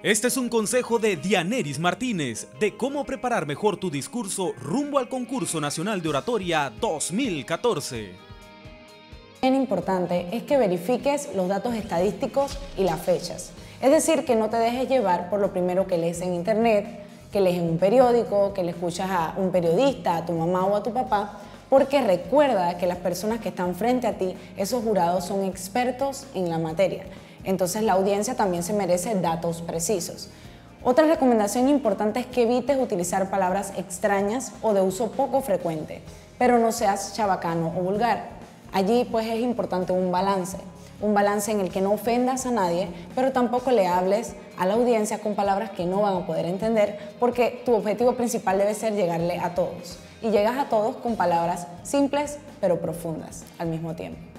Este es un consejo de Dianeris Martínez de cómo preparar mejor tu discurso rumbo al Concurso Nacional de Oratoria 2014. Bien importante es que verifiques los datos estadísticos y las fechas. Es decir, que no te dejes llevar por lo primero que lees en internet, que lees en un periódico, que le escuchas a un periodista, a tu mamá o a tu papá, porque recuerda que las personas que están frente a ti, esos jurados, son expertos en la materia. Entonces la audiencia también se merece datos precisos. Otra recomendación importante es que evites utilizar palabras extrañas o de uso poco frecuente, pero no seas chabacano o vulgar. Allí pues es importante un balance en el que no ofendas a nadie, pero tampoco le hables a la audiencia con palabras que no van a poder entender, porque tu objetivo principal debe ser llegarle a todos. Y llegas a todos con palabras simples pero profundas al mismo tiempo.